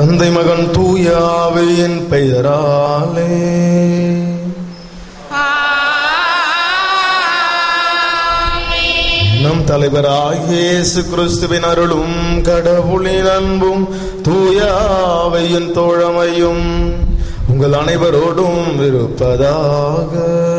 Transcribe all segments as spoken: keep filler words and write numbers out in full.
தந்தை மகன் தூய ஆவியின் பெயராலே. நம் தலைவராகிய இயேசு கிறிஸ்துவின் அருளும் கடவுளின் அன்பும் தூய ஆவியின் தோழமையும் உங்கள் அனைவரோடும் இருப்பதாக.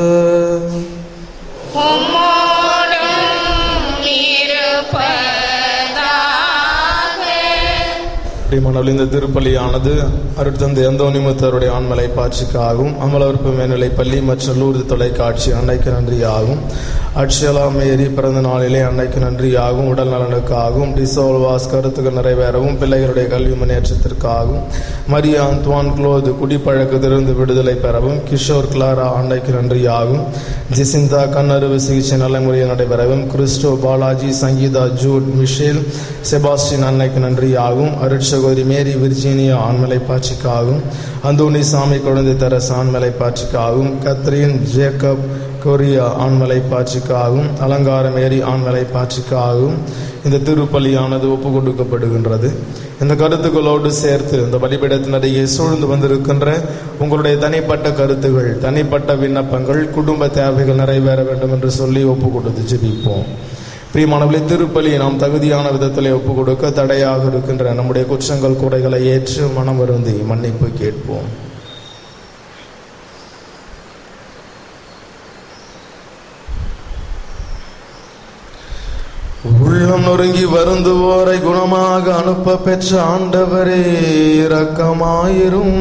இந்த திருப்பலியானது அருட்தந்தை அந்தோனிமுத்தருடைய ஆண்மலை பாட்சிக்காகவும் அமலவர்ப்பு மேல்நிலை பள்ளி மற்றும் லூர்து தொலைக்காட்சி அன்னைக்கு நன்றியாகும். அட்சலா மேரி பிறந்த நாளிலே அன்னைக்கு நன்றியாகும். உடல் நலனுக்காகவும் டிசோல்வாஸ் கருத்துக்கள் நிறைவேறவும் பிள்ளைகளுடைய கல்வி முன்னேற்றத்திற்காகவும் மரியா அந்த்வான் குளோது குடிப்பழக்கத்திலிருந்து விடுதலை பெறவும் கிஷோர் கிளாரா அன்னைக்கு நன்றியாகும். ஜெசிந்தா கண்ணறுவு சிகிச்சை நல்ல முறையில் நடைபெறவும் Christo Balaji Sangeetha Jude Michelle Sebastian அன்னைக்கு நன்றியாகும். அருட்சகோதரி மேரி விர்ஜீனியா ஆண்மலை பாட்சிக்காகவும் அந்தோனி சாமி குழந்தை தரச ஆண்மலை பாட்சிக்காகவும் கத்ரீன் ஜேக்கப் கொரியா ஆண்மலை பாட்சிக்காகவும் அலங்கார மேரி ஆண்மலை பாட்சிக்காகவும் இந்த திருப்பலியானது ஒப்பு கொடுக்கப்படுகின்றது. இந்த கருத்துக்களோடு சேர்த்து இந்த பலிபீடத்தினரையே சூழ்ந்து வந்திருக்கின்ற உங்களுடைய தனிப்பட்ட கருத்துகள், தனிப்பட்ட விண்ணப்பங்கள், குடும்ப தேவைகள் நிறைவேற வேண்டும் என்று சொல்லி ஒப்பு கொடுத்து ஜெபிப்போம். பிரியமானவர்களே, திருப்பலி நாம் தகுதியான விதத்திலே ஒப்பு கொடுக்க தடையாக இருக்கின்ற நம்முடைய குற்றங்கள் குறைகளை ஏற்று மனம் வருந்தி மன்னிப்பு கேட்போம். உள்ளம் நொறுங்கி வருந்துவோரை குணமாக அனுப்ப பெற்ற ஆண்டவரே இரக்கமாயிரும்.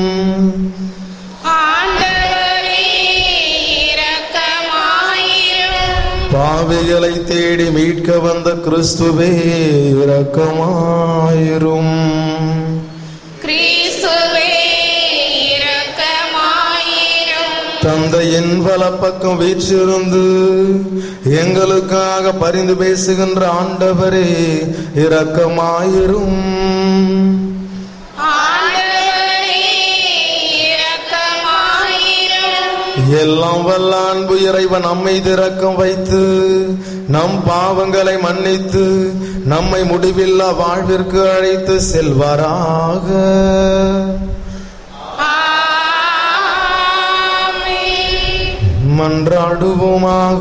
பாவிகளை தேடி மீட்க வந்த கிறிஸ்துவே இரக்கமாயிரும். தந்தையின் வலப்பக்கம் வீற்றிருந்து எங்களுக்காக பரிந்து பேசுகின்ற ஆண்டவரே இரக்கமாயிரும். எல்லாம் வல்ல அன்பு இறைவன் நம்மை இரக்கம் வைத்து நம் பாவங்களை மன்னித்து நம்மை முடிவில்லா வாழ்விற்கு அழைத்து செல்வாராக. மன்றாடுவோமாக.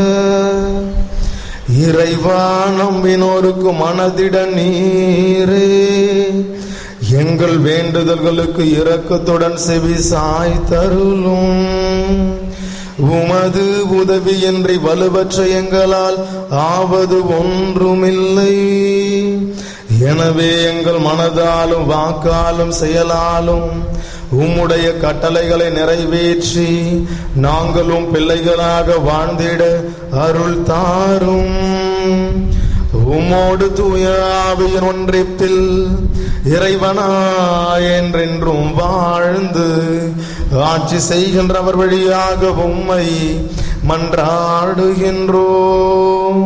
இறைவா, நம்பினோருக்கு மனதிட நீரே எங்கள் வேண்டுதல்களுக்கு இரக்கத்துடன் செவி சாய் தருளும். உமது உதவியின்றி வலுவற்ற எங்களால் ஆவது ஒன்றுமில்லை. எனவே எங்கள் மனதாலும் வாக்காலும் செயலாலும் உம்முடைய கட்டளைகளை நிறைவேற்றி நாங்களும் பிள்ளைகளாக வாழ்ந்திட அருள் தாரும். உம்மோடு தூய ஆவியின் ஒன்றிப்பில் இறைவனாய் என்றென்றும் வாழ்ந்து ஆட்சி செய்கின்றவர் வழியாக உம்மை மன்றாடுகின்றோம்.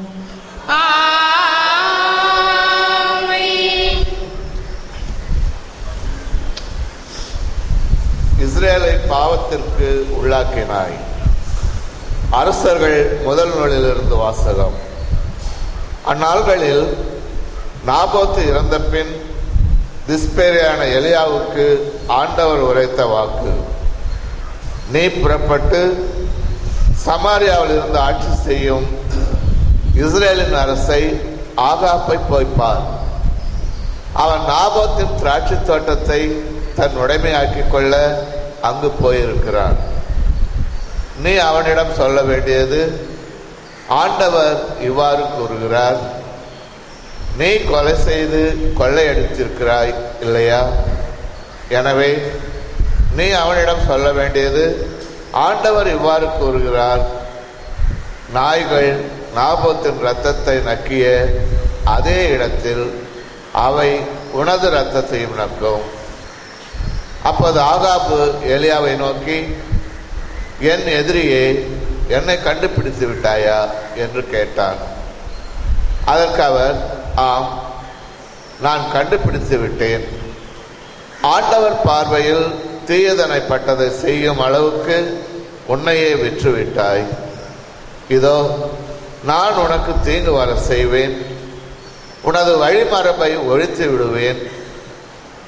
இஸ்ரேலை பாவத்திற்கு உள்ளாக்கினாய். அரசர்கள் முதல் நூலிலிருந்து வாசகம். அந்நாள்களில் நாபோத்து இறந்த பின் திஸ்பேரியான எலியாவுக்கு ஆண்டவர் உரைத்த வாக்கு: நீ புறப்பட்டு சமாரியாவில் இருந்து ஆட்சி செய்யும் இஸ்ரேலின் அரசை ஆகாப்பை போய்ப்பார். அவன் நாபோத்தின் திராட்சை தோட்டத்தை தன் உடைமையாக்கிக் கொள்ள அங்கு போயிருக்கிறான். நீ அவனிடம் சொல்ல வேண்டியது: ஆண்டவர் இவ்வாறு கூறுகிறார், நீ கொலை செய்து கொள்ளையடித்திருக்கிறாய் இல்லையா? எனவே நீ அவனிடம் சொல்ல வேண்டியது: ஆண்டவர் இவ்வாறு கூறுகிறார், நாய்கள் நாபோத்தின் இரத்தத்தை நக்கிய அதே இடத்தில் அவை உனது இரத்தத்தையும் நக்கும். அப்போது ஆகாபு எலியாவை நோக்கி, என் எதிரியே, என்னை கண்டுபிடித்து விட்டாயா என்று கேட்டான். அதற்கு அவர், ஆம், நான் கண்டுபிடித்து விட்டேன். ஆண்டவர் பார்வையில் தீயதனைப்பட்டதை செய்யும் அளவுக்கு உன்னையே விற்றுவிட்டாய். இதோ நான் உனக்கு தீங்கு வர செய்வேன், உனது வழிமரபை ஒழித்து விடுவேன்.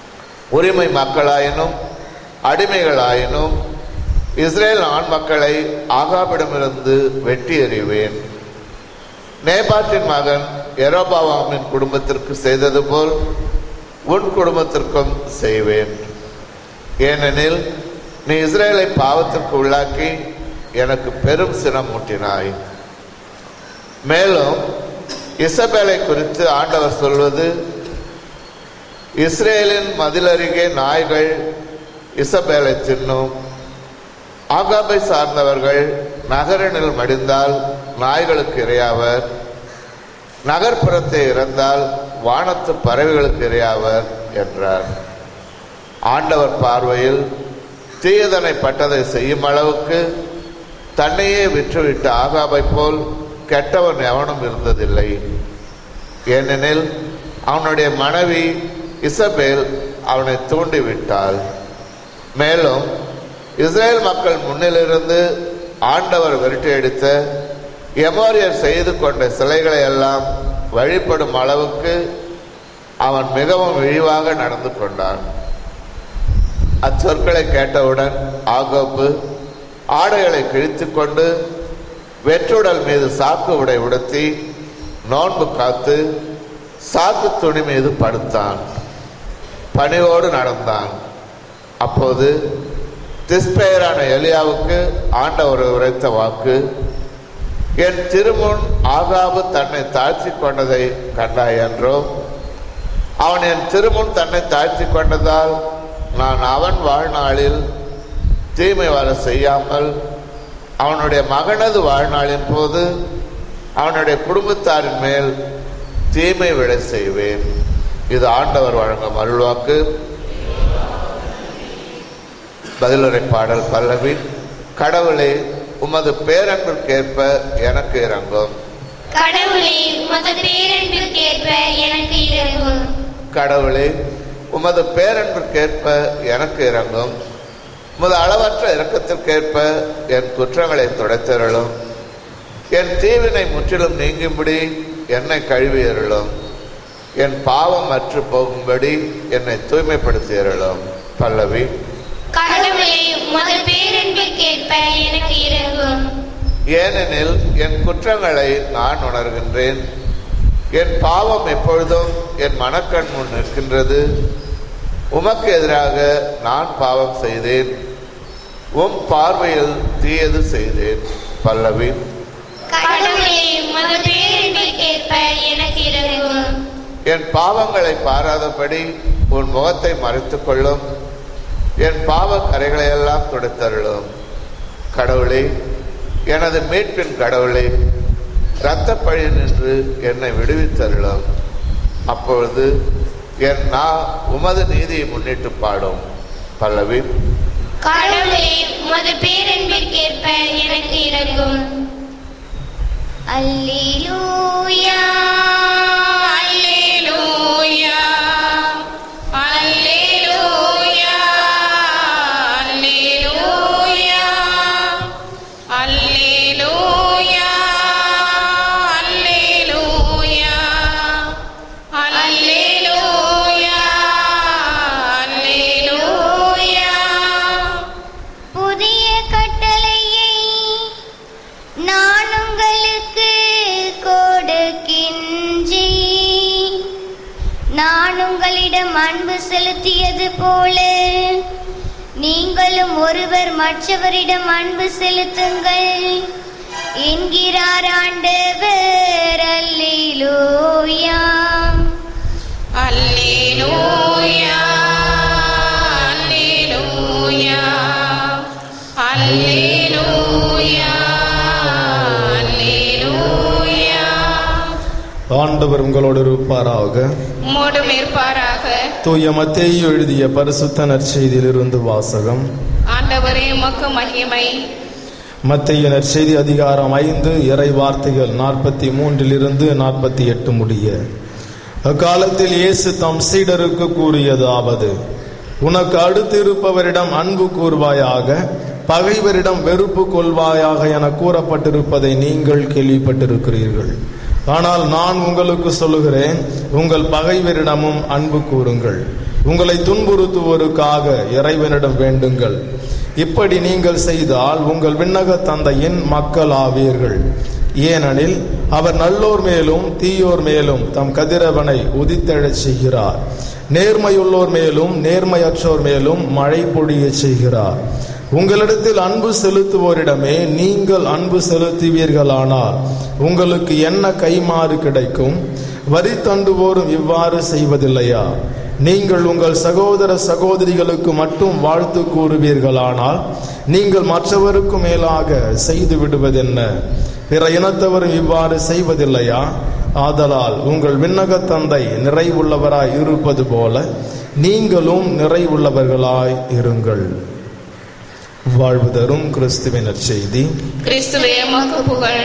உரிமை மக்களாயினும் அடிமைகளாயினும் இஸ்ரேல் ஆண் மக்களை ஆகாபிடமிருந்து வெட்டி எறிவேன். நேபாத்தின் மகன் யெரொபெயாமின் குடும்பத்திற்கு செய்தது போல் உன் குடும்பத்திற்கும் செய்வேன். ஏனெனில் நீ இஸ்ரேலை பாவத்திற்கு உள்ளாக்கி எனக்கு பெரும் சினம் மூட்டினாய். மேலும் இசபேலை குறித்து ஆண்டவர் சொல்வது, இஸ்ரேலின் மதிலருகே நாய்கள் இசபேலை தின்னும். ஆகாபை சார்ந்தவர்கள் நகரினில் மடிந்தால் நாய்களுக்கு இரையாவர், நகர்ப்புறத்தை இறந்தால் வானத்து பறவைகளுக்கு இரையாவர் என்றார். ஆண்டவர் பார்வையில் தீயதனை பட்டதை செய்யும் அளவுக்கு தன்னையே விற்றுவிட்ட ஆகாபை போல் கெட்டவன் எவனும் இருந்ததில்லை. ஏனெனில் அவனுடைய மனைவி இசபேல் அவனை தூண்டிவிட்டாள். மேலும் இஸ்ரேல் மக்கள் முன்னிலிருந்து ஆண்டவர் விரட்டியடித்த எமோரியர் செய்து கொண்ட சிலைகளை எல்லாம் வழிபடும் அளவுக்கு அவன் மிகவும் இழிவாக நடந்து கொண்டான். அச்சொற்களை கேட்டவுடன் ஆகாபு ஆடைகளை கிழித்து கொண்டு வெற்றுடல் மீது சாக்கு உடை உடுத்தி நோன்பு காத்து சாக்கு துணி மீது படுத்தான். பணிவோடு நடந்தான். அப்போது திஸ்பேயரான எலியாவுக்கு ஆண்டவர் உரைத்த வாக்கு, என் திருமுன் ஆகாபு தன்னை தாழ்த்தி கொண்டதை கண்டாய் என்றோ? அவன் என் திருமுன் தன்னை தாழ்த்தி கொண்டதால் நான் அவன் வாழ்நாளில் தீமை வர செய்யாமல் அவனுடைய மகனது வாழ்நாளின் போது அவனுடைய குடும்பத்தாரின் மேல் தீமை விட செய்வேன். இது ஆண்டவர் வழங்கும் அருள்வாக்கு. பதிலுரை பாடல் பல்லவி. கடவுளே, உமது பேரன்பிற்கேற்ப எனக்கு இறங்கும். கடவுளே, உமது பேரன்பிற்கேற்ப எனக்கு இறங்கும். கடவுளே, உமது பேரன்பிற்கேற்ப எனக்கு இறங்கும். உமது அளவற்ற இரக்கத்திற்கேற்ப என் குற்றங்களை துடைத்தருளும். என் தீவினை முற்றிலும் நீங்கும்படி என்னை கழுவியருளும். என் பாவம் அற்று போகும்படி என்னை தூய்மைப்படுத்தியருளும். பல்லவி. கடவுளே, உமது பேரன்பிற்கேற்ப எனக்கு இறங்கும். ஏனெனில் என் குற்றங்களை நான் உணர்கின்றேன். என் பாவம் எப்பொழுதும் என் மனக்கண் முன் நிற்கின்றது. உமக்கு எதிராக நான் பாவம் செய்தேன், உம் பார்வையில் தீயது செய்தேன். பல்லவி. கடவுளே, உமது பேரன்பிற்கேற்ப எனக்கு இறங்கும். என் பாவங்களை பாராதபடி உன் முகத்தை மறைத்துக் கொள்ளும். என் பாவ கரைகளை எல்லாம் துடைத்தருளும். கடவுளே, எனது மீட்பின் கடவுளே, இரத்த பழி நின்று என்னை விடுவித்தருளும். அப்பொழுது என் நா உமது நீதியை முன்னிட்டு பாடும். பல்லவி. கடவுளே, உமது பேரன்பிற்கேற்ப எனக்கு இறங்கும். அல்லேலூயா, அல்லேலூயா, அல்லேலூயா, அல்லேலூயா, அல்லேலூயா, அல்லேலூயா, அல்லேலூயா, அல்லேலூயா. புதிய கட்டளையை நான் உங்களுக்கு கொடுக்கின்றேன். நான் உங்களிடம் அன்பு செலுத்தியது போல நீங்களும் ஒருவர் மற்றவரிடம் அன்பு செலுத்துங்கள் என்கிறார் ஆண்டவர். அல்லேலூயா, அல்லேலூயா, அல்லேலூயா, அல்லேலூயா, அல்லேலூயா. ஆண்டவர் உங்களோடு இருப்பாராக. உம்மோடும் இருப்பாராக. தூய மத்தேயு எழுதிய பரிசுத்த நற்செய்தியிலிருந்து வாசகம். ஆண்டவரே, உமக்கு மகிமை. மத்தேயு நற்செய்தி அதிகாரம் ஐந்து, இறை வார்த்தைகள் நாற்பத்தி மூன்றிலிருந்து நாற்பத்தி எட்டு முடிய. அக்காலத்தில் இயேசு தம் சீடருக்கு கூறியதாவது, உனக்கு அடுத்து இருப்பவரிடம் அன்பு கூர்வாயாக, பகைவரிடம் வெறுப்பு கொள்வாயாக என கூறப்பட்டிருப்பதை நீங்கள் கேள்விப்பட்டிருக்கிறீர்கள். ஆனால் நான் உங்களுக்கு சொல்லுகிறேன், உங்கள் பகைவரிடமும் அன்பு கூறுங்கள், உங்களை துன்புறுத்துவோருக்காக இறைவனிடம் வேண்டுங்கள். இப்படி நீங்கள் செய்தால் உங்கள் விண்ணக தந்தையின் மக்கள் ஆவீர்கள். ஏனெனில் அவர் நல்லோர் மேலும் தீயோர் மேலும் தம் கதிரவனை உதித்தெழச் செய்கிறார். நேர்மையுள்ளோர் மேலும் நேர்மையற்றோர் மேலும் மழை பொழிய செய்கிறார். உங்களிடத்தில் அன்பு செலுத்துவோரிடமே நீங்கள் அன்பு செலுத்துவீர்களானால் உங்களுக்கு என்ன கைமாறு கிடைக்கும்? வரி தண்டுவோரும் இவ்வாறு செய்வதில்லையா? நீங்கள் உங்கள் சகோதர சகோதரிகளுக்கு மட்டும் வாழ்த்து கூறுவீர்களானால் நீங்கள் மற்றவருக்கு மேலாக செய்து விடுவதென்ன? பிற இனத்தவரும் இவ்வாறு செய்வதில்லையா? ஆதலால் உங்கள் விண்ணக தந்தை நிறைவுள்ளவராய் இருப்பது போல நீங்களும் நிறைவுள்ளவர்களாய் இருங்கள். வாழ்வு தரும் கிறிஸ்துவின் நற்செய்தி. கிறிஸ்துவே உமக்கு புகழ்.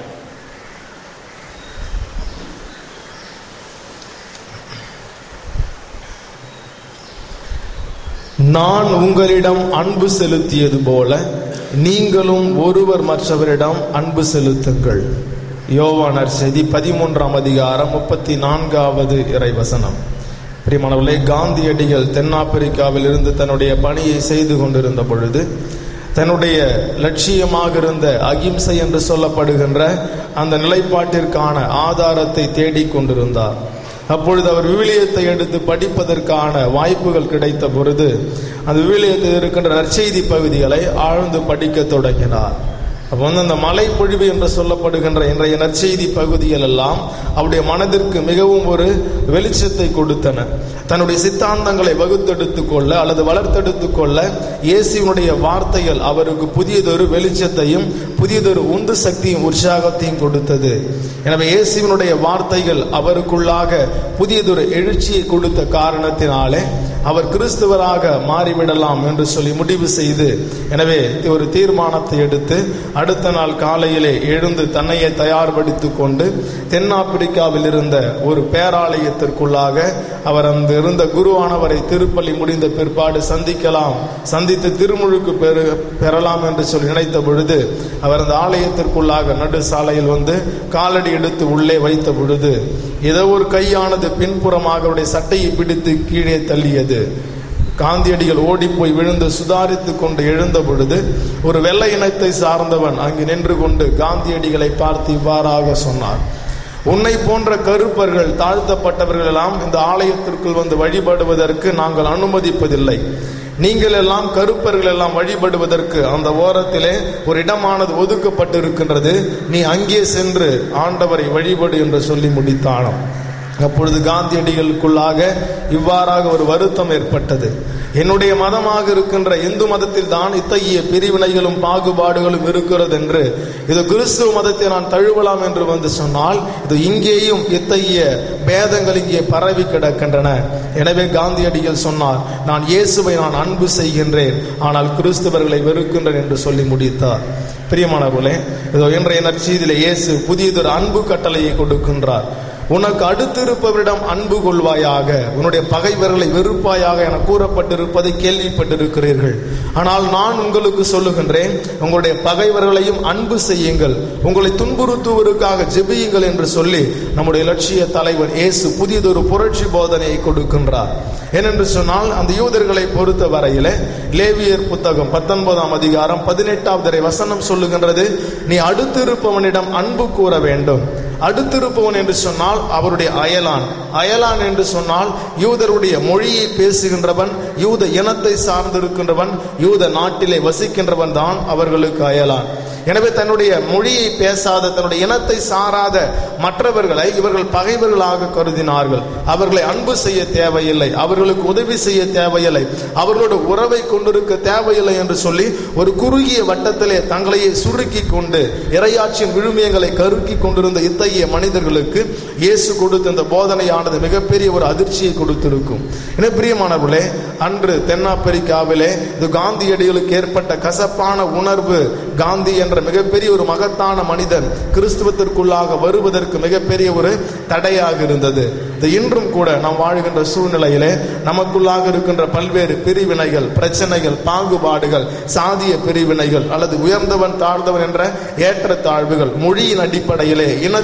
நான் உங்களிடம் அன்பு செலுத்தியது போல நீங்களும் ஒருவர் மற்றவரிடம் அன்பு செலுத்துங்கள். யோவான் நற்செய்தி பதிமூன்றாம் அதிகாரம் முப்பத்தி நான்காவது இறைவசனம். பிரியமானவர்களே, காந்தியடிகள் தென்னாப்பிரிக்காவில் இருந்து தன்னுடைய பணியை செய்து கொண்டிருந்த பொழுது தன்னுடைய லட்சியமாக இருந்த அகிம்சை என்று சொல்லப்படுகின்ற அந்த நிலைப்பாட்டிற்கான ஆதாரத்தை தேடிக்கொண்டிருந்தார். அப்பொழுது அவர் விவிலியத்தை எடுத்து படிப்பதற்கான வாய்ப்புகள் கிடைத்த பொழுது அந்த விவிலியத்தில் இருக்கின்ற நற்செய்தி பகுதிகளை ஆழ்ந்து படிக்க தொடங்கினார். அப்போ வந்து அந்த மலை பொழிவு என்று சொல்லப்படுகின்ற இன்றைய நற்செய்தி பகுதிகள் எல்லாம் அவருடைய மனதிற்கு மிகவும் ஒரு வெளிச்சத்தை கொடுத்தன. தன்னுடைய சித்தாந்தங்களை வகுத்தெடுத்துக் கொள்ள அல்லது வளர்த்தெடுத்துக் கொள்ள இயேசுவினுடைய வார்த்தைகள் அவருக்கு புதியதொரு வெளிச்சத்தையும் புதியதொரு உந்து சக்தியும் உற்சாகத்தையும் கொடுத்தது. எனவே இயேசுவினுடைய வார்த்தைகள் அவருக்குள்ளாக புதியதொரு எழுச்சியை கொடுத்த காரணத்தினாலே அவர் கிறிஸ்துவராக மாறிவிடலாம் என்று சொல்லி முடிவு செய்து, எனவே ஒரு தீர்மானத்தை எடுத்து அடுத்த நாள் காலையிலே எழுந்து தன்னையே தயார்படுத்திக் கொண்டு தென்னாப்பிரிக்காவில் இருந்த ஒரு பேராலயத்திற்குள்ளாக அவர் அந்த இருந்த குருவானவரை திருப்பலி முடிந்த பிற்பாடு சந்திக்கலாம், சந்தித்து திருமுழுக்கு பெறு பெறலாம் என்று சொல்லி நினைத்த பொழுது அவர் அந்த ஆலயத்திற்குள்ளாக நடு சாலையில் வந்து காலடி எடுத்து உள்ளே வைத்த பொழுது ஏதோ ஒரு கையானது பின்புறமாக அவருடைய சட்டையை பிடித்து கீழே தள்ளியது. காந்தியடிகள் ஓடி போய் விழுந்து சுதாரித்துக் கொண்டு எழுந்த பொழுது ஒரு வெள்ளை இனத்தை சார்ந்தவன் அங்கு நின்று கொண்டு காந்தியடிகளை பார்த்து இவ்வாறாக சொன்னார்: உன்னை போன்ற கருப்பர்கள் தாழ்த்தப்பட்டவர்கள் எல்லாம் இந்த ஆலயத்திற்குள் வந்து வழிபடுவதற்கு நாங்கள் அனுமதிப்பதில்லை. நீங்கள் எல்லாம் கருப்பர்கள் எல்லாம் வழிபடுவதற்கு அந்த ஓரத்திலே ஒரு இடமானது ஒதுக்கப்பட்டிருக்கின்றது, நீ அங்கே சென்று ஆண்டவரை வழிபடு என்று சொல்லி முடித்தானாம். அப்பொழுது காந்தியடிகளுக்குள்ளாக இவ்வாறாக ஒரு வருத்தம் ஏற்பட்டது. என்னுடைய மதமாக இருக்கின்ற இந்து மதத்தில் தான் இத்தகைய பிரிவினைகளும் பாகுபாடுகளும் இருக்கிறது என்று இது கிறிஸ்துவ மதத்தை நான் தழுவலாம் என்று வந்து சொன்னால் இது இங்கேயும் இத்தகைய பேதங்கள் இங்கே பரவி கிடக்கின்றன. எனவே காந்தியடிகள் சொன்னார், நான் இயேசுவை நான் அன்பு செய்கின்றேன், ஆனால் கிறிஸ்தவர்களை வெறுக்கின்றேன் என்று சொல்லி முடித்தார். பிரியமானவர்களே, இதோ இன்றைய நற்செய்தியிலே இயேசு புதியதொரு அன்பு கட்டளையை கொடுக்கின்றார். உனக்கு அடுத்திருப்பவரிடம் அன்பு கொள்வாயாக, உன்னுடைய பகைவர்களை வெறுப்பாயாக என கூறப்பட்டிருப்பதை கேள்விப்பட்டிருக்கிறீர்கள். ஆனால் நான் உங்களுக்கு சொல்லுகின்றேன், உங்களுடைய பகைவர்களையும் அன்பு செய்யுங்கள், உங்களை துன்புறுத்துவதற்காக ஜெபியுங்கள் என்று சொல்லி நம்முடைய லட்சிய தலைவர் இயேசு புதியதொரு புரட்சி போதனையை கொடுக்கின்றார். ஏனென்று சொன்னால் அந்த யூதர்களை பொறுத்த வரையில லேவியர் புத்தகம் பத்தொன்பதாம் அதிகாரம் பதினெட்டாவது வசனம் சொல்லுகின்றது, நீ அடுத்திருப்பவனிடம் அன்பு கூற வேண்டும். அடுத்திருப்பவன் என்று சொன்னால் அவருடைய அயலான், அயலான் என்று சொன்னால் யூதருடைய மொழியை பேசுகின்றவன், யூத இனத்தை சார்ந்திருக்கின்றவன், யூத நாட்டிலே வசிக்கின்றவன் தான் அவர்களுக்கு அயலான். எனவே தன்னுடைய மொழியை பேசாத தன்னுடைய இனத்தை சாராத மற்றவர்களை இவர்கள் பகைவர்களாக கருதினார்கள். அவர்களை அன்பு செய்ய தேவையில்லை, அவர்களுக்கு உதவி செய்ய தேவையில்லை, அவர்களோட உறவை கொண்டிருக்க தேவையில்லை என்று சொல்லி ஒரு குறுகிய வட்டத்திலே தங்களையே சுருக்கி கொண்டு இறையாட்சியின் விழுமியங்களை கருக்கி கொண்டிருந்த இத்தகைய மனிதர்களுக்கு இயேசு கொடுத்த இந்த போதனையானது மிகப்பெரிய ஒரு அதிர்ச்சியை கொடுத்திருக்கும். என பிரியமானவர்களே, அன்று தென்னாப்பிரிக்காவிலே இது காந்தியடிகளுக்கு ஏற்பட்ட கசப்பான உணர்வு, காந்தி என்ற மிகப்பெரிய ஒரு மகத்தான மனிதன் கிறிஸ்துவத்திற்குள்ளாக வருவதற்கு மிகப்பெரிய ஒரு தடையாக இருந்தது. இன்றும் கூட நாம் வாழ்கின்ற சூழ்நிலையிலே நமக்குள்ளாக இருக்கின்ற பல்வேறு பிரிவினைகள், பிரச்சனைகள், பாகுபாடுகள், சாதிய பிரிவினைகள் அல்லது உயர்ந்தவன் தாழ்ந்தவன் என்ற ஏற்றத்தாழ்வுகள், மொழியின் அடிப்படையிலே, இனத்தின்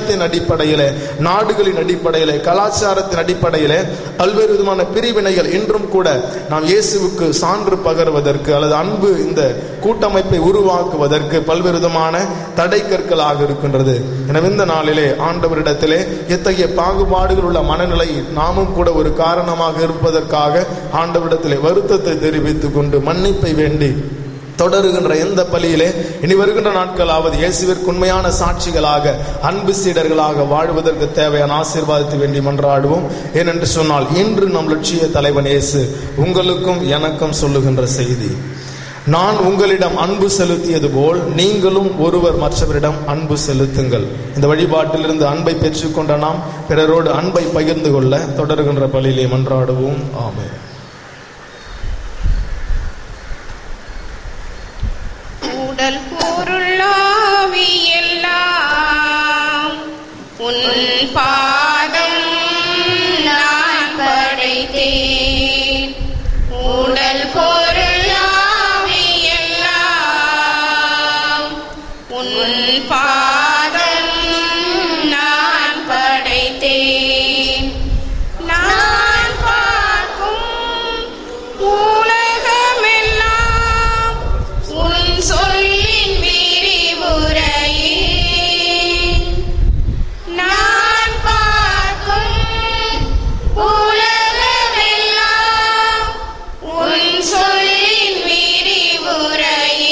இனத்தின் அடிப்படையிலே, நாடுகளின் அடிப்படையிலே, கலாச்சாரத்தின் அடிப்படையிலே பல்வேறு விதமான பிரிவினைகள் இன்றும் கூட நாம் இயேசுவுக்கு சான்று பகர்வதற்கு அல்லது அன்பு இந்த கூட்டமைப்பை உருவாக்குவதற்கு பல்வேறு விதமான தடை கற்களாக இருக்கின்றது. எனவே இந்த நாளிலே ஆண்டவரிடத்திலே இத்தகைய பாகுபாடுகள் உள்ள மனநிலை நாமும் கூட ஒரு காரணமாக இருப்பதற்காக ஆண்டவரிடத்திலே வருத்தத்தை தெரிவித்துக் கொண்டு மன்னிப்பை வேண்டி தொடருகின்ற எந்த பலியிலே இனி வருகின்ற நாட்களாவது இயேசுவிற்கு உண்மையான சாட்சிகளாக அன்பு சீடர்களாக வாழ்வதற்கு தேவையான ஆசீர்வாதத்தை வேண்டி மன்றாடுவோம். ஏனென்று சொன்னால் இன்று நம் லட்சிய தலைவன் இயேசு உங்களுக்கும் எனக்கும் சொல்லுகின்ற செய்தி, நான் உங்களிடம் அன்பு செலுத்தியது போல் நீங்களும் ஒருவர் மற்றவரிடம் அன்பு செலுத்துங்கள். இந்த வழிபாட்டிலிருந்து அன்பை பெற்றுக்கொண்ட நாம் பிறரோடு அன்பை பகிர்ந்து கொள்ள தொடர்கின்ற பலியிலே மன்றாடுவோம். ஆமென். உடல் பொருளாவி எல்லாம் உன் பாதம் நான் படைத்தேன். உடல் பொருளாவி எல்லாம் உன் பாதம் நான் படைத்தேன். நான் பார்க்கும் உலகமெல்லாம் உன் சொல்லின் விரிவுரையே. நான் பார்க்கும் உலகமெல்லாம் உன் சொல்லின் விரிவுரையே.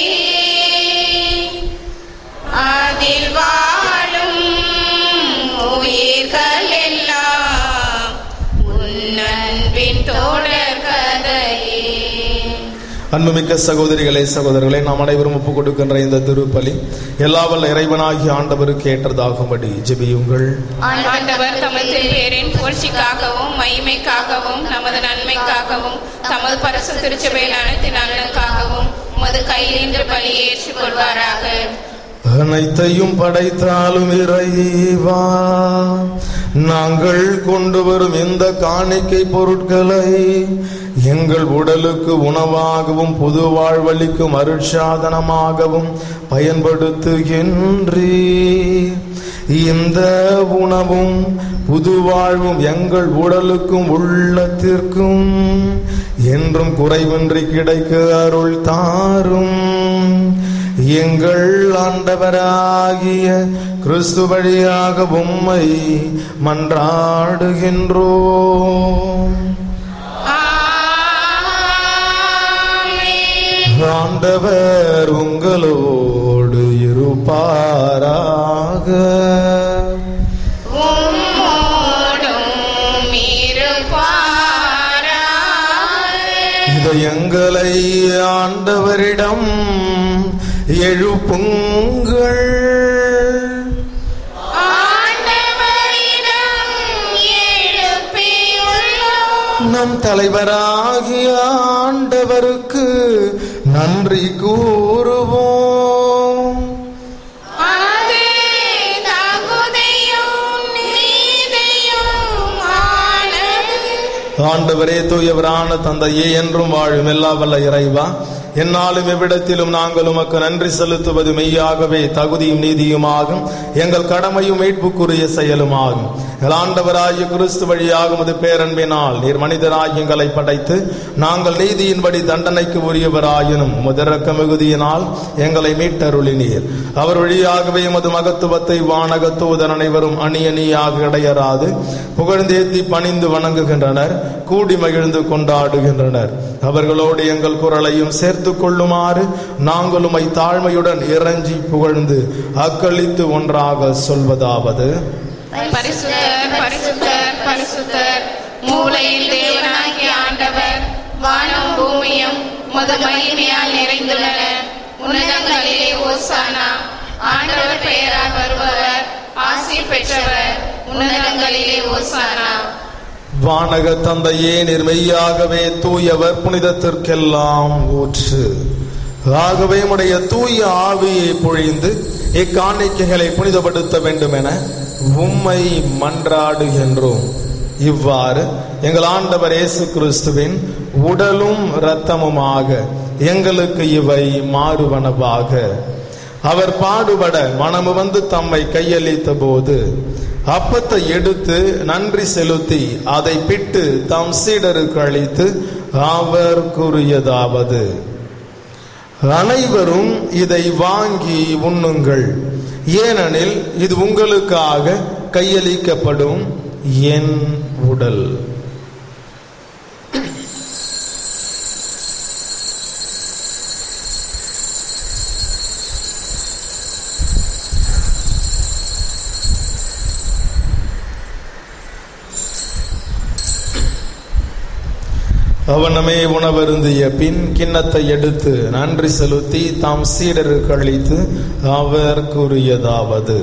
அதில் வாழும் உயிர்கள் எல்லாம் உன் அன்பின் தொடர் கதையே. அன்புமிக்க சகோதரிகளே, சகோதரர்களே, நாம் அனைவரும் ஒப்புக் கொடுக்கின்ற இந்த திருப்பலி எல்லா வல்ல இறைவனாகிய ஆண்டவருக்கு ஏற்றதாகும்படி ஜெபியுங்கள். ஆண்டவர் தமது பேரின் புகழ்ச்சிக்காகவும் மகிமைக்காகவும் நமது நன்மைக்காகவும் தமது பரிசுத்த திருச்சபையின் அனைத்து நலனுக்காகவும் உமது கையில் இன்று பலி ஏற்றுக் கொள்வாராக. அனைத்தையும் படைத்தாலும் இறைவா, நாங்கள் கொண்டு வரும் இந்த காணிக்கை பொருட்களை எங்கள் உடலுக்கு உணவாகவும் புது வாழ்வளிக்கும் அருட்சாதனமாகவும் பயன்படுத்துகின்றீர். இந்த உணவும் புது வாழ்வும் எங்கள் உடலுக்கும் உள்ளத்திற்கும் என்றும் குறைவின்றி கிடைக்க அருள் தாரும். எங்கள் ஆண்டவராகிய கிறிஸ்து வழியாக உம்மை மன்றாடுகின்றோம். ஆண்டவர் உங்களோடு இருப்பாராக. இதயங்களை ஆண்டவரிடம் எழுப்புங்கள். நம் தலைவராகிய ஆண்டவருக்கு நன்றி கூறுவோம். ஆண்டவரே, தூயவரான தந்தையே, என்றும் வாழும் எல்லா வல்ல இறைவா, என்னாலும் எவ்விடத்திலும் நாங்கள் உமக்கு நன்றி செலுத்துவது மெய்யாகவே தகுதியும் நீதியுமாகும், எங்கள் கடமையும் மீட்புக்குரிய செயலுமாகும். ஆண்டவராகிய கிறிஸ்து வழியாக உமது பேரன்பினால் நீர் மனிதராகிய எங்களை படைத்து நாங்கள் நீதியின்படி தண்டனைக்கு உரியவராயினும் உமது இரக்க மிகுதியினால் எங்களை மீட்டருளினீர். அவர் வழியாகவே உமது மகத்துவத்தை வானக தூதர் அனைவரும் அணி அணியாக இடையராது புகழ்ந்தேத்தி பணிந்து வணங்குகின்றனர், கூடி மகிழ்ந்து கொண்டாடுகின்றனர். அவர்களோடு எங்கள் குரலையும் சேர்த்து கொள்ளுமாறு நாங்கள் உம்மை தாழ்மையுடன் இறைஞ்சி புகழ்ந்து அக்களித்து ஒன்றாக சொல்வதாவது: பரிசுத்தர், பரிசுத்தர், பரிசுத்தர், மூலையில் தேவனாகிய ஆண்டவர், வானம் பூமியும் உமது மகிமையால் நிறைந்துள்ளன. உன்னதங்களிலே ஓசானா. ஆண்டவர் பெயரால் வருபவர் ஆசி பெற்றவர். உன்னதங்களிலே ஓசானா. வானக தந்தையே, நீர் மெய்யாகவே தூயவர், புனிதத்திற்கெல்லாம் ஊற்று. ஆகவே உம்முடைய தூய ஆவியை பொழிந்து இக்காணிக்கைகளை புனிதப்படுத்த வேண்டும் என உம்மை மன்றாடுகின்றோம். இவ்வாறு எங்கள் ஆண்டவர் இயேசு கிறிஸ்துவின் உடலும் இரத்தமுமாக எங்களுக்கு இவை மாறுவனவாக. அவர் பாடுபட மனமு வந்து தம்மை கையளித்த போது அப்பத்தை எடுத்து நன்றி செலுத்தி அதை பிட்டு தம் சீடருக்கு அளித்து அவர் கூறியதாவது, அனைவரும் இதை வாங்கி உண்ணுங்கள், ஏனெனில் இது உங்களுக்காக கையளிக்கப்படும் என் உடல். அவனமே உணவருந்திய பின் கிண்ணத்தை எடுத்து நன்றி செலுத்தி தாம் சீடருக்கு அளித்து அவர் கூறியதாவது,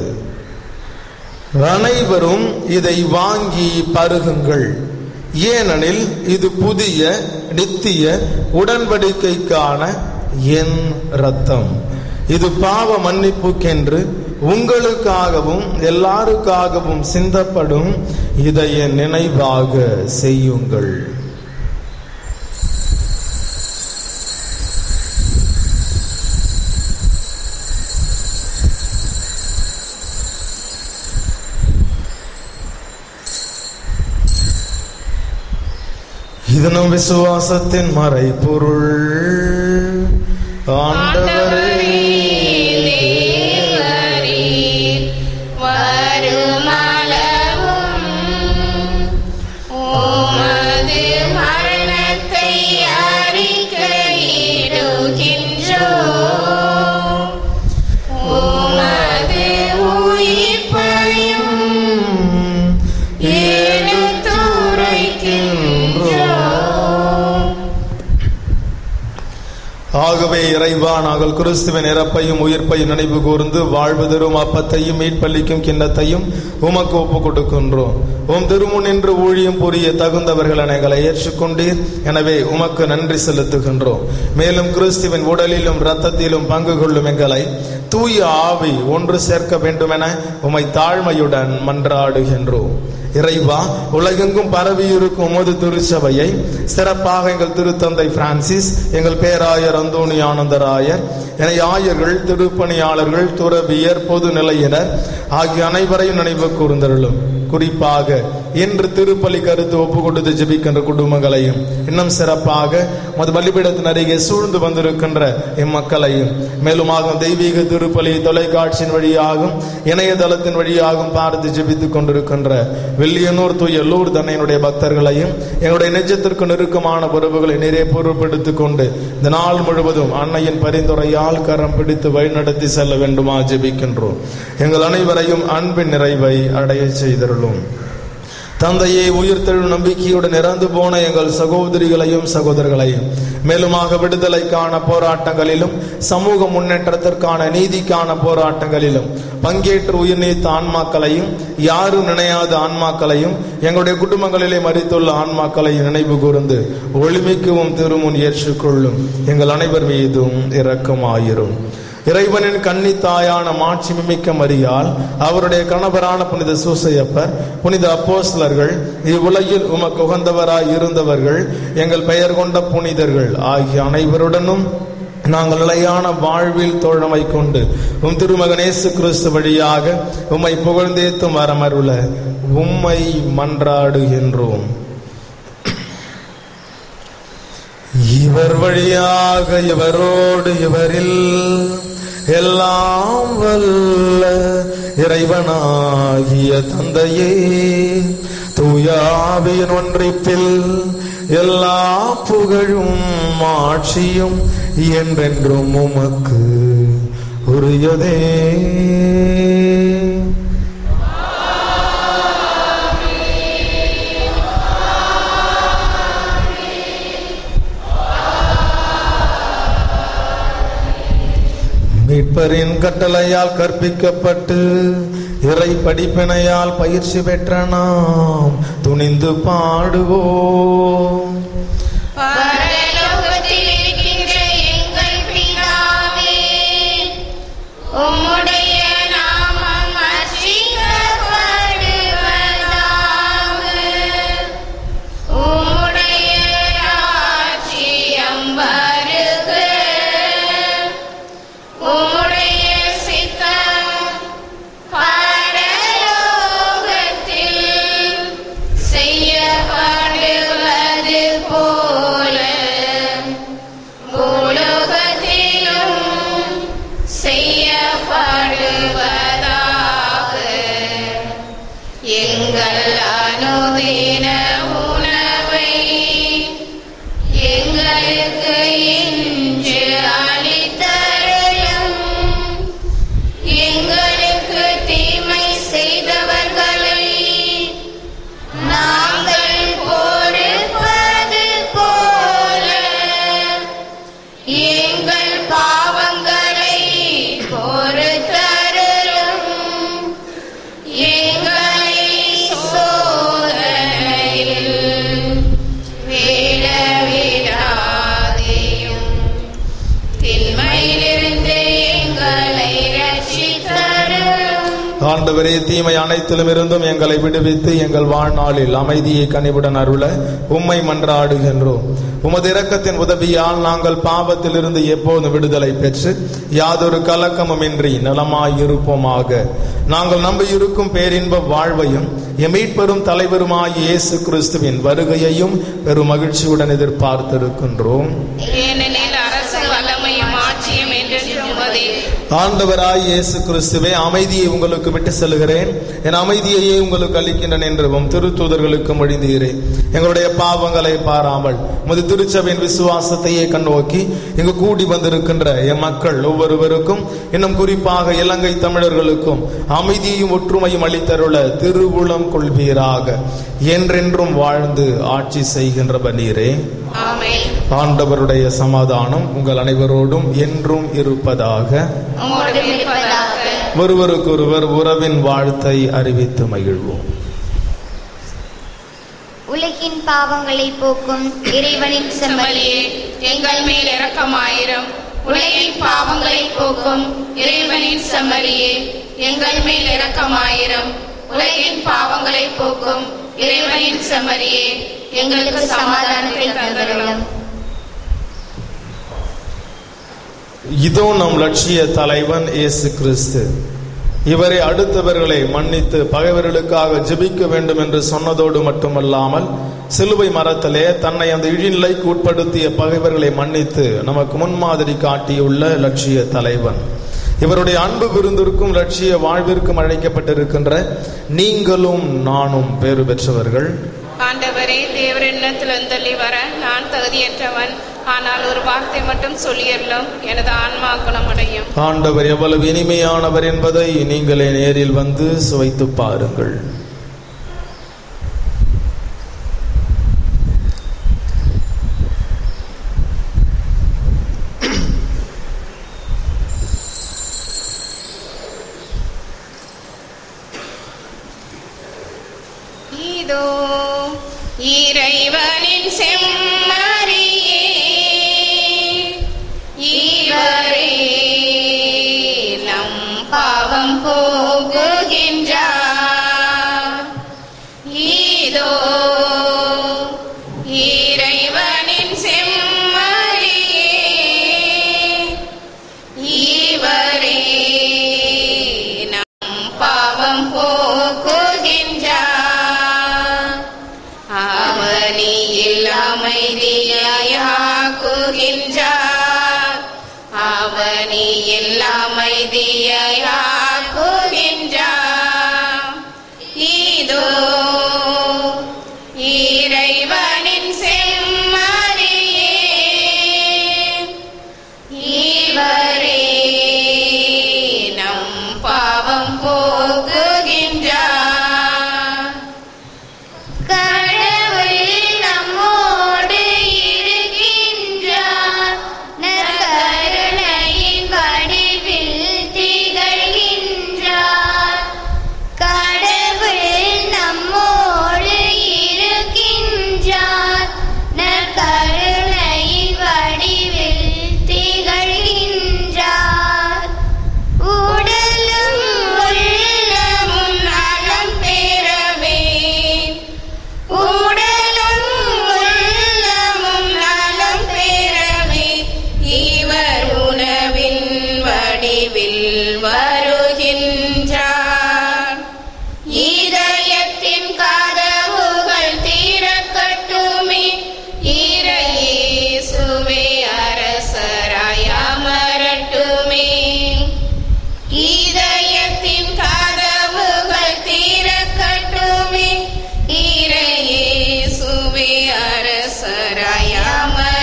அனைவரும் இதை வாங்கி பருகுங்கள், ஏனெனில் இது புதிய நித்திய உடன்படிக்கைக்கான என் இரத்தம். இது பாவ மன்னிப்புக்கென்று உங்களுக்காகவும் எல்லாருக்காகவும் சிந்தப்படும். இதை என் நினைவாக செய்யுங்கள். இது நம் விசுவாசத்தின் மறைபொருள். ஆண்டவரே, ஆகவே இறைவா, நாங்கள் கிறிஸ்துவின் இறப்பையும் உயிர்ப்பையும் நினைவு கூர்ந்து வாழ்வு தரும் அப்பத்தையும் மீட்பளிக்கும் கிண்ணத்தையும் உமக்கு ஒப்புக் கொடுக்கின்றோம். உம் திருமுன் நின்று ஊழியம் புரிய தகுந்தவர்கள் எங்களை ஏற்றுக்கொண்டீர். எனவே உமக்கு நன்றி செலுத்துகின்றோம். மேலும் கிறிஸ்துவின் உடலிலும் இரத்தத்திலும் பங்கு கொள்ளும் எங்களை தூய ஆவி ஒன்று சேர்க்க வேண்டும் என உம்மை தாழ்மையுடன் மன்றாடுகின்றோம். இறைவா, உலகெங்கும் பரவி இருக்கும் உமது திருச்சபையை சிறப்பாக எங்கள் திருத்தந்தை பிரான்சிஸ், எங்கள் பேராயர் அந்தோணி ஆனந்தராயர், என ஆயர்கள், திருப்பணியாளர்கள், துறவியர், பொது நிலையினர் ஆகிய அனைவரையும் நினைவு கூர்ந்தருளும். குறிப்பாக இன்று திருப்பலி கருத்து ஒப்பு கொடுத்து ஜெபிக்கின்ற குடும்பங்களையும், இன்னும் சிறப்பாக மது பலிபீடத்தின் அருகே சூழ்ந்து வந்திருக்கின்ற இம்மக்களையும், மேலுமாக தெய்வீக திருப்பலி தொலைக்காட்சியின் வழியாகும் இணையதளத்தின் வழியாகும் பார்த்து ஜெபித்துக் கொண்டிருக்கின்ற வெள்ளியனூர் தூய லூர்து அன்னையினுடைய பக்தர்களையும், எங்களுடைய நெஞ்சத்திற்கு நெருக்கமான உறவுகளை நிறைய பொருட்படுத்திக் கொண்டு இந்த நாள் முழுவதும் அன்னையின் பரிந்துரையால் கரம் பிடித்து வழிநடத்தி செல்ல வேண்டுமா ஜெபிக்கின்றோம். எங்கள் அனைவரையும் அன்பின் நிறைவை அடைய செய்தருளும். தந்தையை உயிர்த்தெழும் நம்பிக்கையுடன் இறந்து போன எங்கள் சகோதரிகளையும் சகோதரர்களையும், மேலுமாக விடுதலைக்கான போராட்டங்களிலும் சமூக முன்னேற்றத்திற்கான நீதிக்கான போராட்டங்களிலும் பங்கேற்று உயிர் நீத்த ஆன்மாக்களையும், யாரும் நினையாத ஆன்மாக்களையும், எங்களுடைய குடும்பங்களிலே மரித்துள்ள ஆன்மாக்களையும் நினைவு கூர்ந்து ஒளிமிக்கவும் திருமுன் ஏற்றுக்கொள்ளும். எங்கள் அனைவர் மீதும் இரக்கமாயிரும். இறைவனின் கன்னி தாயான மாட்சிமிக்க மரியாள், அவருடைய கணவரான புனித சூசையப்பர், புனித அப்போஸ்தலர்கள், இவ்வுலகில் உமக்கு உகந்தவராய் இருந்தவர்கள், எங்கள் பெயர் கொண்ட புனிதர்கள் ஆகிய அனைவருடனும் நாங்கள் நிலையான வாழ்வில் தோழமை கொண்டு உம் திருமகன் இயேசு கிறிஸ்து வழியாக உம்மை புகழ்ந்தேத்தும் வரமருள உம்மை மன்றாடுகின்றோம். இவர் வழியாக, இவரோடு, இவரில் எல்லாம் வல்ல இறைவனாகிய தந்தையே, தூய ஆவியின் ஒன்றிப்பில் எல்லா புகழும் ஆட்சியும் என்றென்றும் உமக்கு உரியதே. மீட்பரின் கட்டளையால் கற்பிக்கப்பட்டு இறை படிப்பினையால் பயிற்சி பெற்ற நாம் துணிந்து பாடுவோம். பரலோகத்தில் இருக்கின்ற எங்கள் பிதாவே, உம்முடைய நாமம் அர்ச்சிக்கப்படுவதாக. உம்முடைய ராஜ்யம் வருக. உம்முடைய ஆண்டவரே, தீமை அனைத்திலும் இருந்தும் எங்களை விடுவித்து எங்கள் வாழ்நாளில் அமைதியை கனிவுடன் அருள உம்மை மன்றாடுகின்றோம். உமது இரக்கத்தின் உதவியால் நாங்கள் பாவத்தில் இருந்து எப்போதும் விடுதலை பெற்று யாதொரு கலக்கமுமின்றி நலமாயிருப்போமாக. நாங்கள் நம்பியிருக்கும் பேரின்ப வாழ்வையும் எமீட்பெரும் தலைவருமாய் இயேசு கிறிஸ்துவின் வருகையையும் பெரும் மகிழ்ச்சியுடன் எதிர்பார்த்திருக்கின்றோம். ஆண்டவராய் இயேசு கிறிஸ்துவே, அமைதியை உங்களுக்கு விட்டு செல்கிறேன், என் அமைதியையே உங்களுக்கு அளிக்கின்றேன் என்றும் திருத்தூதர்களுக்கு மொழிந்தீரேன். எங்களுடைய பாவங்களை பாராமல் உமது திருச்சபையின் விசுவாசத்தையே கண்ணோக்கி இங்கு கூடி வந்திருக்கின்ற என் மக்கள் ஒவ்வொருவருக்கும், இன்னும் குறிப்பாக இலங்கை தமிழர்களுக்கும் அமைதியும் ஒற்றுமையும் அளித்தருள திருவுளம் கொள்வீராக. என்றென்றும் வாழ்ந்து ஆட்சி செய்கின்றவர் நீரே. ஆண்டவருடைய சமாதானம் உங்கள் அனைவரோடும் என்றும் இருப்பதாக. ஒருவருக்கொருவர் உறவின் வாழ்த்தை அறிவித்து மகிழ்வோம். உலகின் பாவங்களை போக்கும் இறைவனின் செம்மறியே, எங்கள் மேல் இரக்கமாயிரம். உலகின் பாவங்களை போக்கும் இறைவனின் செம்மறியே, எங்கள் மேல் இரக்கமாயிரம். உலகின் பாவங்களை போக்கும் இறைவனின் செம்மறியே, எங்களுக்கு சமாதானத்தை தந்தருளும். இதோ நம் லட்சிய தலைவன் இயேசு கிறிஸ்து. இவரை அடுத்தவர்களை மன்னித்து பகைவர்களுக்காக ஜெபிக்க வேண்டும் என்று சொன்னதோடு மட்டுமல்லாமல், சிலுவை மரத்திலே தன்னை அந்த இழிநிலைக்கு உட்படுத்திய பகைவர்களை மன்னித்து நமக்கு முன்மாதிரி காட்டியுள்ள லட்சிய தலைவன். இவருடைய அன்பு விருந்திற்கும் லட்சிய வாழ்விற்கும் அழைக்கப்பட்டிருக்கின்ற நீங்களும் நானும் பேறு பெற்றவர்கள். ஆண்டவரே, தேவரிடத்தில் எழுந்தள்ளி வர நான் தகுதியற்றவன். ஆனால் ஒரு வார்த்தை மட்டும் சொல்லியறலும், எனது ஆன்மா குணமடையும். ஆண்டவர் எவ்வளவு இனிமையானவர் என்பதை நீங்களே நேரில் வந்து சுவைத்து பாருங்கள். இதோ இறைவனின் செம்மறியே, இவரே நம் பாவம் போக்குகின்றார். இதோ இறைவனின் செம்மறியே, இவரே நம் பாவம் போக்குகின்றார். அவனியில் அமைதியாக்குகின்றார். அவனியில் அமைதியாக்குகின்றார். இதோ இறைவனின் செம்மறியே, இவரே நம் பாவம் போக்குகின்றார். வருகின்றார். இதயத்தின் கதவுகள் திறக்கட்டுமே, இறையேசுவே அரசராய் அமரட்டுமே. இதயத்தின் கதவுகள் திறக்கட்டுமே, இறையேசுவே அரசராய்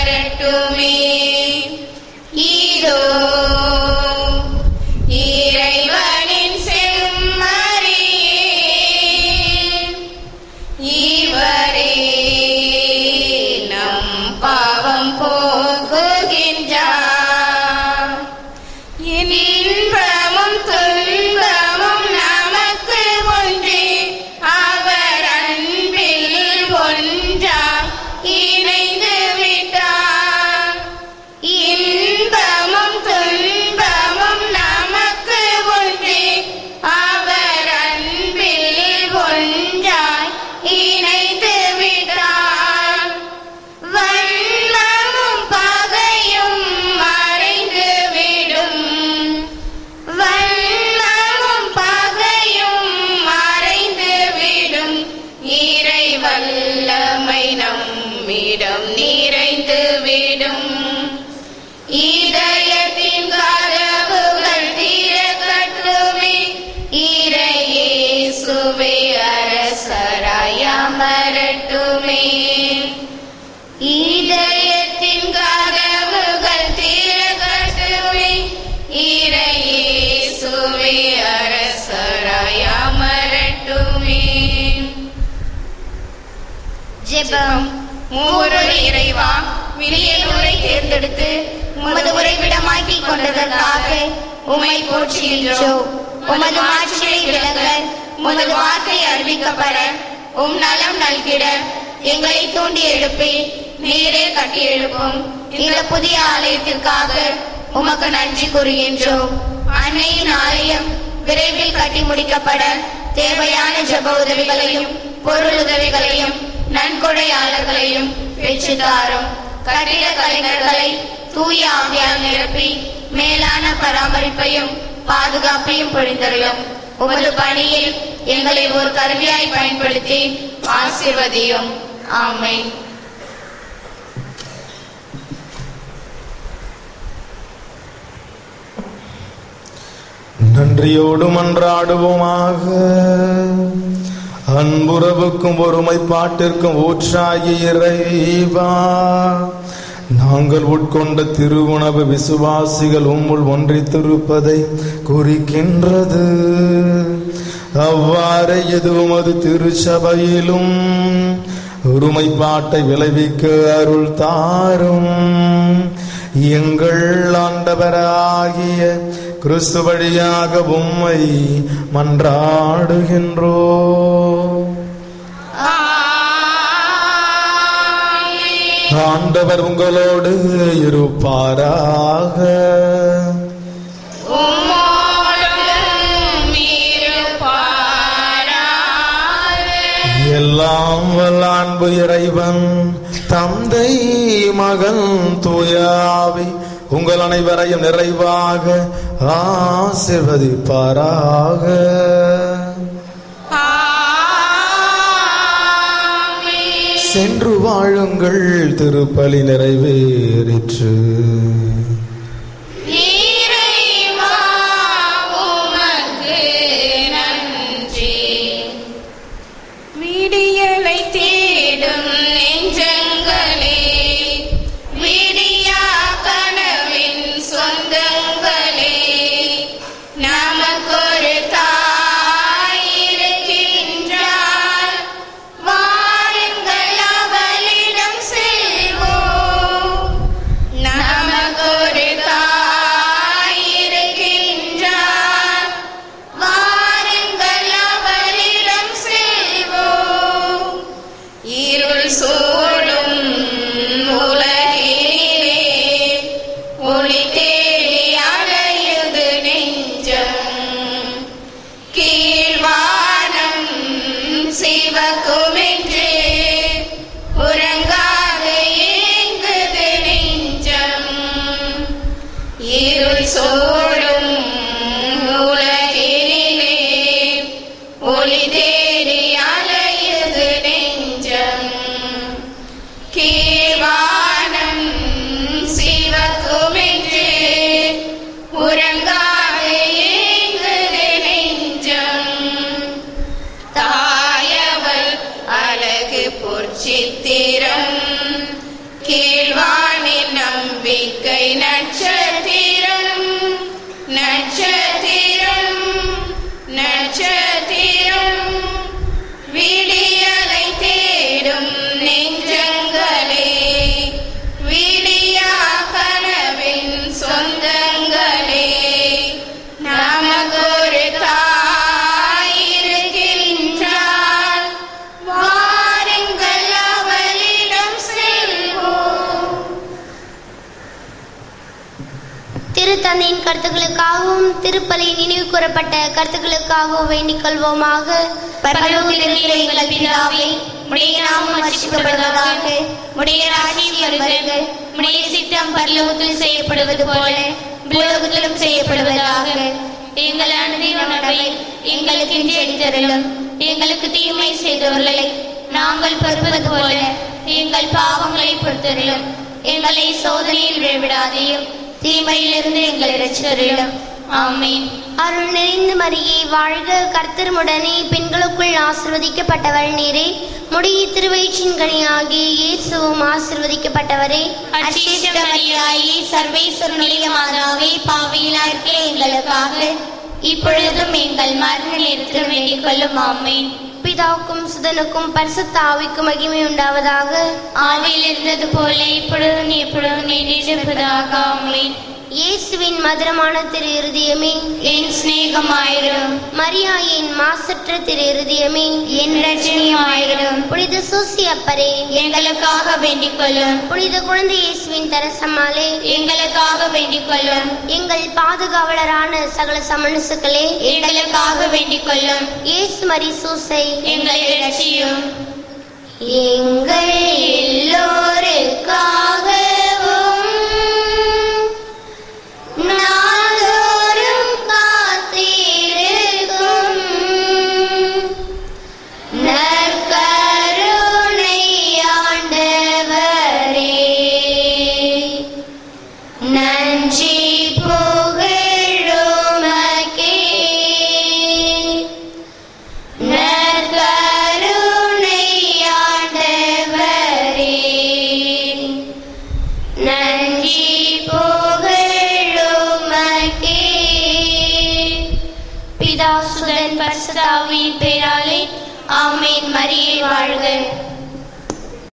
அமரட்டுமே. இதோ இறை இறைவா, விரியலூரை தேர்ந்தெடுத்து உமது உறைவிடமாக்கி கொண்டதற்காக உம்மை போற்றுகின்றோம். உமது மாட்சியை விளங்க உமது வார்த்தை அறிவிக்கப்பட உம் நலம் நல்கிட எங்களை தூண்டி எழுப்பி நீரே கட்டி எழுப்பும் இந்த புதிய ஆலயத்திற்காக உமக்கு நன்றி கூறுகின்றோம். அன்னையின் ஆலயம் விரைவில் கட்டி முடிக்கப்பட தேவையான ஜெப உதவிகளையும் பொருள் உதவிகளையும் நன்கொடையாளர்களையும் பெற்று தாரும். கட்டிட கலைஞர்களை தூய ஆவியால் நிரப்பி மேலான பராமரிப்பையும் பாதுகாப்பையும் பொழிந்தருளும். உமது பணியில் எங்களை ஒரு கருவியாய் பயன்படுத்தி ஆசீர்வதியும். ஆமென். நன்றியோடு மன்றாடுவோமாக. அன்புறவுக்கும் ஒருமைப்பாட்டிற்கும் ஊற்றாகிய இறைவா, நாங்கள் உட்கொண்ட திருவுணவு விசுவாசிகள் உம்முள் ஒன்றித்திருப்பதை குறிக்கின்றது. அவ்வாறு எதுவும் அது திருச்சபையிலும் ஒருமைப்பாட்டை விளைவிக்க அருள் தாரும். எங்கள் ஆண்டவராகிய கிறிஸ்து வழியாக உம்மை மன்றாடுகின்றோம். ஆண்டவர் உங்களோடு இருப்பாராக. எல்லாம் வல்ல அன்பு இறைவன் தந்தை மகன் தூய ஆவி உங்கள் அனைவரையும் நிறைவாக ஆசீர்வதிப்பாராக. சென்று வாழுங்கள், திருப்பலி நிறைவேறிற்று. விடியலை தேடும் நெஞ்சங்களே, விடியா கனவின் சொந்தங்களே, நமக்கொரு தாய் இருக்கின்றாள், வாருங்கள் அவளிடம் செல்வோம். நமக்கொரு தாய் இருக்கின்றாள், வாருங்கள் அவளிடம் செல்வோம். இருள் சூழும் உலகிலே ஒளி தேடி அலையுது நெஞ்சம், கீழ்வானம் சிவக்குமென்று உறங்காது ஏங்குது நெஞ்சம். இருள் சூழும் உலகிலே ஒளி தேடி அலையுது நெஞ்சம், கீழ்வானம் சிவக்குமென்று உறங்காது ஏங்குது நெஞ்சம். தாயவள் அழகு பொற்சித்திரம், கீழ்வானின் நம்பிக்கை நட்சத்திரம், நட்சத்திரம், நட்சத்திரம். விடியலை தேடும் நெஞ்சங்களே, விடியா கனவின் சொந்தங்களே, நமக்கொரு தாய் இருக்கின்றாள், வாருங்கள் அவளிடம் செல்வோம். திருத்தந்தையின் கருத்துக்களுக்காகவும் திருப்பலியின் நினைவு கூறப்பட்ட கருத்துக்களுக்காகவும் வேண்டிக் கொள்வோமாக. பரலோகத்தில் இருக்கிற எங்கள் பிதாவே, உம்முடைய நாமம் அர்ச்சிக்கப்படுவதாக, உம்முடைய ராஜ்யம் வருக, உம்முடைய சித்தம் பரலோகத்தில் செய்யப்படுவது போல பூலோகத்திலும் செய்யப்படுவதாக. எங்கள் அனுதின உணவை எங்களுக்கு இன்று அளித்தருளும். எங்களுக்கு தீமை செய்தவர்களை நாங்கள் பொறுப்பது போல எங்கள் பாவங்களை பொறுத்தருளும். எங்களை சோதனையில் விழவிடாதையும் தீமையிலிருந்து எங்களை ரட்சித்தருளும். ஆமென். அருள் நிறைந்த மரியே வாழ்க, கர்த்தருமுடனே பெண்களுக்குள் ஆசீர்வதிக்கப்பட்டவள் நீரே. முடிய திருவயிற்றின் கனியாகிய இயேசுவும் ஆசீர்வதிக்கப்பட்டவரே. அச்சிஷ்ட மரியாயே, சர்வேஸ்வரனுடைய மாதாவே, பாவிகளாய் இருக்கிற எங்களுக்காக இப்பொழுதும் எங்கள் மரண நேரத்திலும் வேண்டிக் கொள்ளும். ஆமென். பிதாவுக்கும் சுதனுக்கும் பரிசுத்த ஆவிக்கும் மகிமை உண்டாவதாக. ஆதியில் இருந்தது போல இப்பொழுதும் எப்பொழுதும் நீடிப்பதாக. ஆமென். இயேசுவின் மதுரமான திரு இருதயமே என் சிநேகமாயிரும். மரியாயின் மாசற்ற திரு இருதயமே என் இரட்சணியமாயிரும். புனித சூசியப்பரே எங்களுக்காக வேண்டிக் கொள்ளும். புனித குழந்தை இயேசுவின் தரசம்மாளே எங்களுக்காக வேண்டிக் கொள்ளும். எங்கள் பாதுகாவலரான சகல சமணசுக்களே எங்களுக்காக வேண்டிக் கொள்ளும். இயேசு மரி சூசை எங்களை இரட்சியும். எங்கள் எல்லோருக்காக